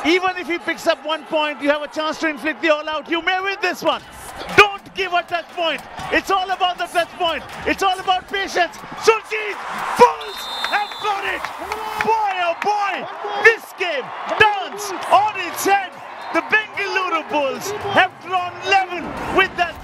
Even if he picks up 1 point, you have a chance to inflict the all-out. You may win this one. Don't give a touch point. It's all about the touch point. It's all about patience. Surjeet, Bulls have got it. Boy, oh boy, this game turns on its head. The Bengaluru Bulls have drawn 11 with that